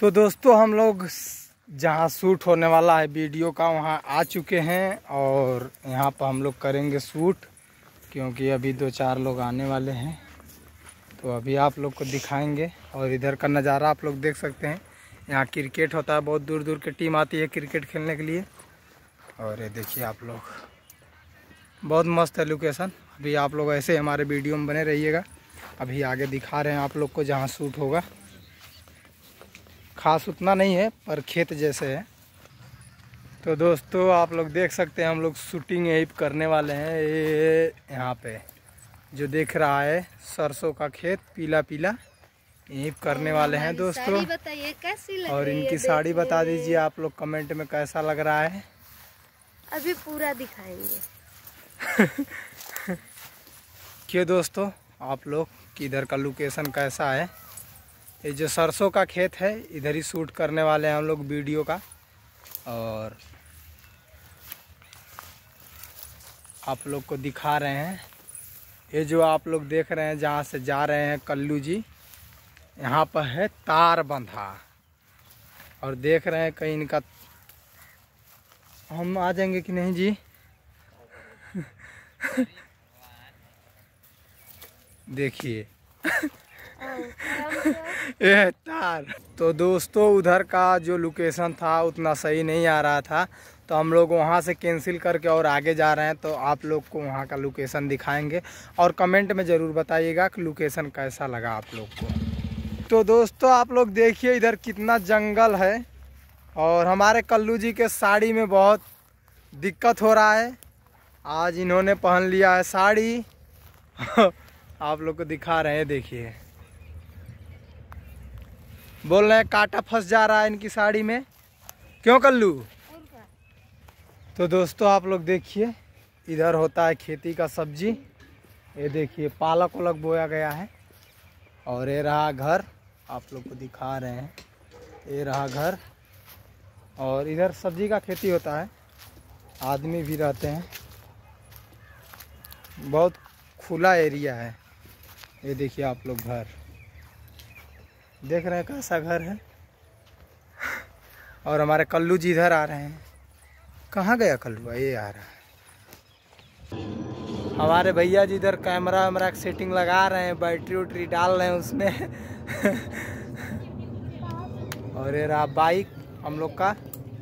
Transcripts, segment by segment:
तो दोस्तों हम लोग जहाँ शूट होने वाला है वीडियो का वहाँ आ चुके हैं और यहाँ पर हम लोग करेंगे शूट, क्योंकि अभी 2-4 लोग आने वाले हैं। तो अभी आप लोग को दिखाएंगे और इधर का नज़ारा आप लोग देख सकते हैं। यहाँ क्रिकेट होता है, बहुत दूर दूर की टीम आती है क्रिकेट खेलने के लिए। और ये देखिए आप लोग, बहुत मस्त है लोकेशन। अभी आप लोग ऐसे हमारे वीडियो में बने रहिएगा। अभी आगे दिखा रहे हैं आप लोग को जहाँ शूट होगा। खास उतना नहीं है पर खेत जैसे है। तो दोस्तों आप लोग देख सकते हैं हम लोग शूटिंग यहीं करने वाले हैं। ये यहाँ पे जो देख रहा है सरसों का खेत पीला पीला, यहीं करने वाले हैं दोस्तों। बताइए कैसी लग और रही है? इनकी साड़ी बता दीजिए आप लोग कमेंट में कैसा लग रहा है। अभी पूरा दिखाएंगे। क्यों दोस्तों आप लोग कि इधर का लोकेशन कैसा है। ये जो सरसों का खेत है इधर ही शूट करने वाले हैं हम लोग वीडियो का। और आप लोग को दिखा रहे हैं, ये जो आप लोग देख रहे हैं जहाँ से जा रहे हैं कल्लू जी, यहाँ पर है तार बंधा। और देख रहे हैं कहीं इनका, हम आ जाएंगे कि नहीं जी? देखिए ये तार। तो दोस्तों उधर का जो लोकेशन था उतना सही नहीं आ रहा था, तो हम लोग वहाँ से कैंसिल करके और आगे जा रहे हैं। तो आप लोग को वहाँ का लोकेशन दिखाएंगे और कमेंट में ज़रूर बताइएगा कि लोकेशन कैसा लगा आप लोग को। तो दोस्तों आप लोग देखिए इधर कितना जंगल है और हमारे कल्लू जी के साड़ी में बहुत दिक्कत हो रहा है। आज इन्होंने पहन लिया है साड़ी। आप लोग को दिखा रहे हैं, देखिए बोल रहे हैं कांटा फंस जा रहा है इनकी साड़ी में। क्यों कल्लू? तो दोस्तों आप लोग देखिए इधर होता है खेती का सब्जी। ये देखिए पालक वालक बोया गया है। और ये रहा घर, आप लोग को दिखा रहे हैं, ये रहा घर। और इधर सब्जी का खेती होता है, आदमी भी रहते हैं। बहुत खुला एरिया है। ये देखिए आप लोग घर देख रहे हैं कैसा घर है। और हमारे कल्लू जी इधर आ रहे हैं। कहाँ गया कल्लू? ये आ रहा है। हमारे भैया जी इधर कैमरा वैमरा की सेटिंग लगा रहे हैं, बैटरी उटरी डाल रहे हैं उसमें। और ये रहा बाइक हम लोग का।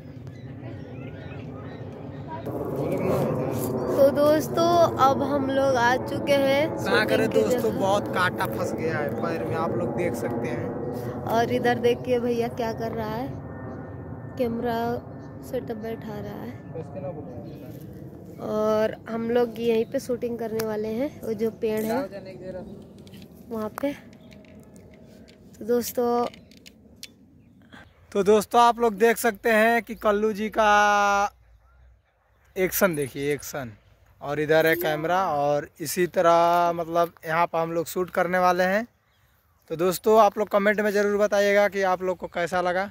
तो दोस्तों अब हम लोग आ चुके हैं। कहाँ करे दोस्तों, बहुत कांटा फंस गया है पैर में, आप लोग देख सकते हैं। और इधर देखिए भैया क्या कर रहा है, कैमरा सेटअप बैठा रहा है। और हम लोग यहीं पे शूटिंग करने वाले हैं, वो जो पेड़ है वहाँ पे। तो दोस्तों आप लोग देख सकते हैं कि कल्लू जी का एक्शन देखिए, एक्शन। और इधर है कैमरा और इसी तरह मतलब यहाँ पर हम लोग शूट करने वाले हैं। तो दोस्तों आप लोग कमेंट में ज़रूर बताइएगा कि आप लोग को कैसा लगा।